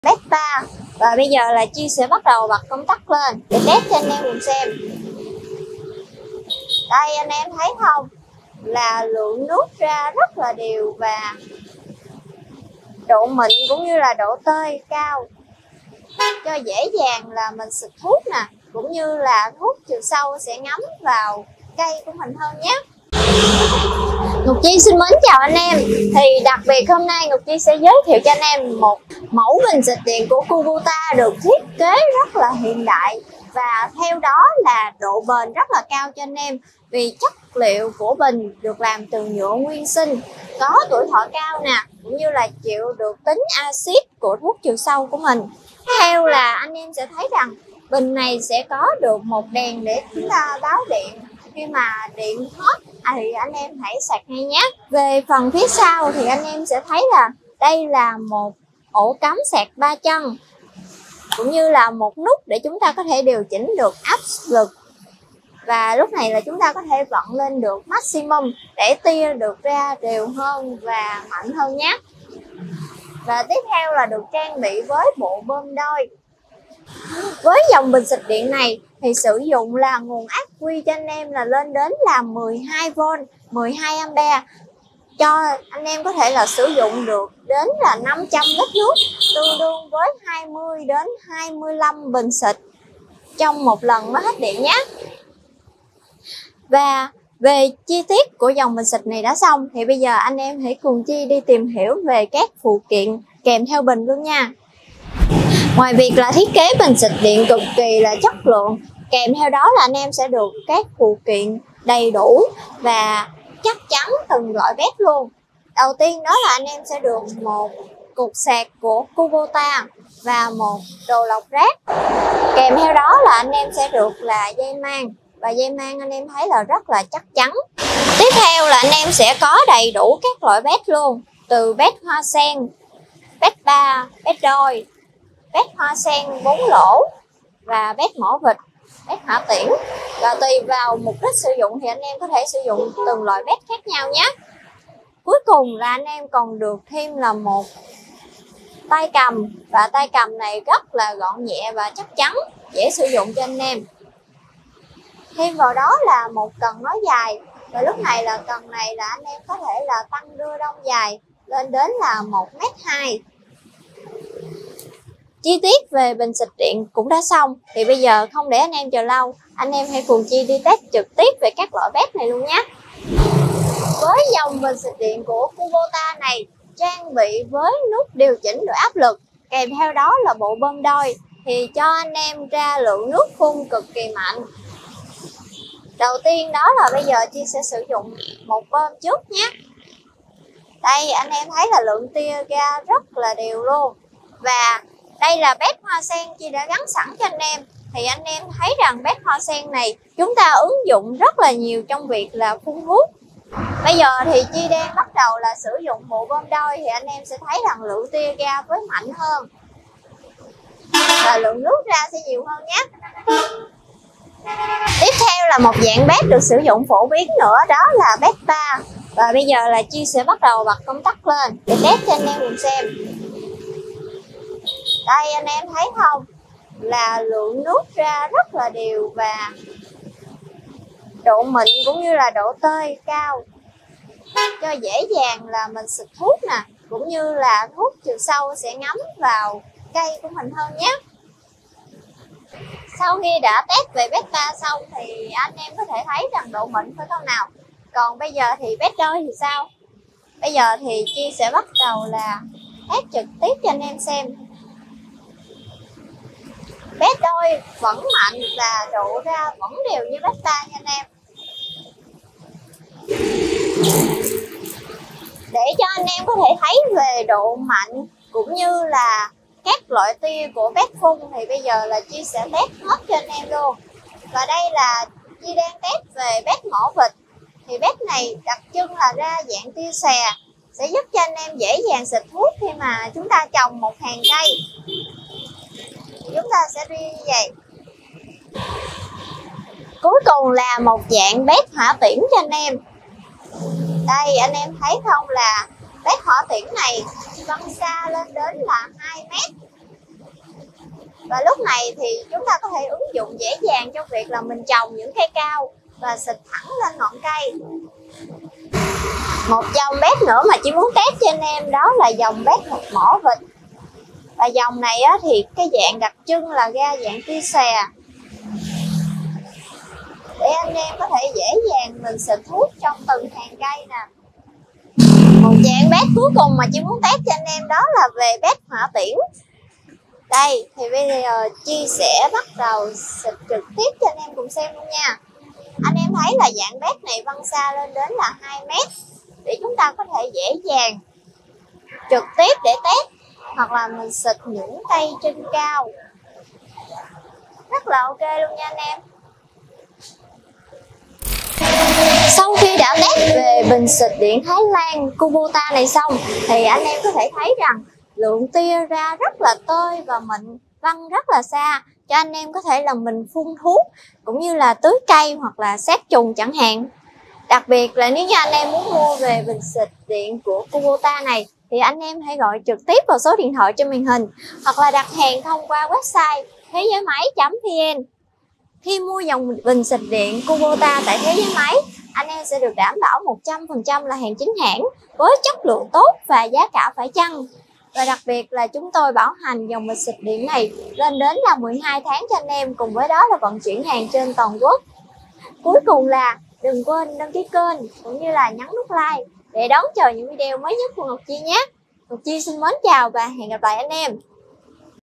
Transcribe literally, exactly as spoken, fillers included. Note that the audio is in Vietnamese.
Beta. Và bây giờ là Chi sẽ bắt đầu bật công tắc lên để test cho anh em cùng xem. Đây anh em thấy không, là lượng nước ra rất là đều và độ mịn cũng như là độ tơi cao, cho dễ dàng là mình xịt thuốc nè, cũng như là thuốc trừ sâu sẽ ngấm vào cây của mình hơn nhé. Ngọc Chi xin mến chào anh em. Thì đặc biệt hôm nay Ngọc Chi sẽ giới thiệu cho anh em một mẫu bình xịt điện của Kubota được thiết kế rất là hiện đại, và theo đó là độ bền rất là cao cho anh em, vì chất liệu của bình được làm từ nhựa nguyên sinh, có tuổi thọ cao nè, cũng như là chịu được tính axit của thuốc trừ sâu của mình. Theo là anh em sẽ thấy rằng bình này sẽ có được một đèn để chúng ta báo điện khi mà điện hết thì anh em hãy sạc ngay nhé. Về phần phía sau thì anh em sẽ thấy là đây là một ổ cắm sạc ba chân, cũng như là một nút để chúng ta có thể điều chỉnh được áp lực, và lúc này là chúng ta có thể vận lên được maximum để tia được ra đều hơn và mạnh hơn nhé. Và tiếp theo là được trang bị với bộ bơm đôi. Với dòng bình xịt điện này thì sử dụng là nguồn ắc quy cho anh em là lên đến là mười hai vôn, mười hai ampe, cho anh em có thể là sử dụng được đến là năm trăm lít nước, tương đương với hai mươi đến hai mươi lăm bình xịt trong một lần mới hết điện nhé. Và về chi tiết của dòng bình xịt này đã xong thì bây giờ anh em hãy cùng Chi đi tìm hiểu về các phụ kiện kèm theo bình luôn nha. Ngoài việc là thiết kế bình xịt điện cực kỳ là chất lượng, kèm theo đó là anh em sẽ được các phụ kiện đầy đủ và chắc chắn từng loại bếp luôn. Đầu tiên đó là anh em sẽ được một cục sạc của Kubota và một đồ lọc rác. Kèm theo đó là anh em sẽ được là dây mang, và dây mang anh em thấy là rất là chắc chắn. Tiếp theo là anh em sẽ có đầy đủ các loại bếp luôn, từ bếp hoa sen, bếp ba, bếp đôi, bếp hoa sen bốn lỗ và bếp mỏ vịt, bếp hỏa tiễn. Và tùy vào mục đích sử dụng thì anh em có thể sử dụng từng loại bếp khác nhau nhé. Cuối cùng là anh em còn được thêm là một tay cầm, và tay cầm này rất là gọn nhẹ và chắc chắn, dễ sử dụng cho anh em. Thêm vào đó là một cần nối dài, và lúc này là cần này là anh em có thể là tăng đưa đông dài lên đến là một mét hai. Chi tiết về bình xịt điện cũng đã xong, thì bây giờ không để anh em chờ lâu, anh em hãy cùng Chi đi test trực tiếp về các loại bếp này luôn nhé. Với dòng bình xịt điện của Kubota này trang bị với nút điều chỉnh độ áp lực, kèm theo đó là bộ bơm đôi, thì cho anh em ra lượng nước phun cực kỳ mạnh. Đầu tiên đó là bây giờ Chi sẽ sử dụng một bơm trước nhé. Đây anh em thấy là lượng tia ra rất là đều luôn. Và đây là bếp hoa sen Chi đã gắn sẵn cho anh em. Thì anh em thấy rằng bếp hoa sen này chúng ta ứng dụng rất là nhiều trong việc là phun hút. Bây giờ thì Chi đang bắt đầu là sử dụng bộ bơm đôi, thì anh em sẽ thấy rằng lượng tia ra với mạnh hơn và lượng nước ra sẽ nhiều hơn nhé. Tiếp theo là một dạng bếp được sử dụng phổ biến nữa, đó là Beta. Và bây giờ là Chi sẽ bắt đầu bật công tắc lên để test cho anh em cùng xem. Đây anh em thấy không, là lượng nước ra rất là đều và độ mịn cũng như là độ tơi cao, cho dễ dàng là mình xịt thuốc nè, cũng như là thuốc trừ sâu sẽ ngấm vào cây của mình hơn nhé. Sau khi đã test về Beta xong thì anh em có thể thấy rằng độ mịn phải không nào. Còn bây giờ thì bếp đôi thì sao? Bây giờ thì Chi sẽ bắt đầu là test trực tiếp cho anh em xem. Bếp đôi vẫn mạnh và độ ra vẫn đều như Beta nha anh em. Để cho anh em có thể thấy về độ mạnh cũng như là các loại tia của bếp phun thì bây giờ là Chi sẽ test hết cho anh em luôn. Và đây là Chi đang test về bếp mỏ vịt. Thì bếp này đặc trưng là ra dạng tia xè, sẽ giúp cho anh em dễ dàng xịt thuốc khi mà chúng ta trồng một hàng cây. Chúng ta sẽ đi như vậy. Cuối cùng là một dạng bếp hỏa tiễn cho anh em. Đây anh em thấy không, là bếp hỏa tiễn này văng xa lên đến là hai mét, Và lúc này thì chúng ta có thể ứng dụng dễ dàng trong việc là mình trồng những cây cao và xịt thẳng lên ngọn cây. Một dòng bếp nữa mà chị muốn test cho anh em đó là dòng bếp thịt mỏ vịt. Và dòng này á, thì cái dạng đặc trưng là ra dạng tia xè, để anh em có thể dễ dàng mình xịt thuốc trong từng hàng cây nè. Một dạng bếp cuối cùng mà chị muốn test cho anh em đó là về bếp hỏa tiễn. Đây thì bây giờ Chi sẽ bắt đầu xịt trực tiếp cho anh em cùng xem luôn nha. Anh em thấy là dạng bếp này văng xa lên đến là hai mét, để chúng ta có thể dễ dàng trực tiếp để test, hoặc là mình xịt những cây trên cao. Rất là ok luôn nha anh em. Sau khi đã test về bình xịt điện Thái Lan Kubota này xong thì anh em có thể thấy rằng lượng tia ra rất là tơi và mịn, văng rất là xa, cho anh em có thể là mình phun thuốc cũng như là tưới cây hoặc là sát trùng chẳng hạn. Đặc biệt là nếu như anh em muốn mua về bình xịt điện của Kubota này thì anh em hãy gọi trực tiếp vào số điện thoại trên màn hình, hoặc là đặt hàng thông qua website thế giới máy chấm vn. Khi mua dòng bình xịt điện Kubota tại Thế Giới Máy, anh em sẽ được đảm bảo một trăm phần trăm là hàng chính hãng với chất lượng tốt và giá cả phải chăng. Và đặc biệt là chúng tôi bảo hành dòng bình xịt điện này lên đến là mười hai tháng cho anh em, cùng với đó là vận chuyển hàng trên toàn quốc. Cuối cùng là đừng quên đăng ký kênh cũng như là nhấn nút like để đón chờ những video mới nhất của Ngọc Chi nhé. Ngọc Chi xin mến chào và hẹn gặp lại anh em.